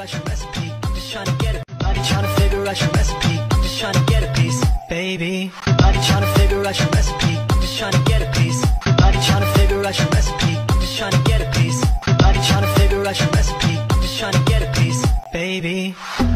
out your recipe. I'm just trying to get it. Everybody trying to figure out your recipe. I'm just trying to get a piece, baby. Everybody trying to figure out your recipe. I'm just trying to get a piece. Everybody trying to figure out your recipe. I'm just trying to get a piece. Everybody trying to figure out your recipe. I'm just trying to get a piece, baby.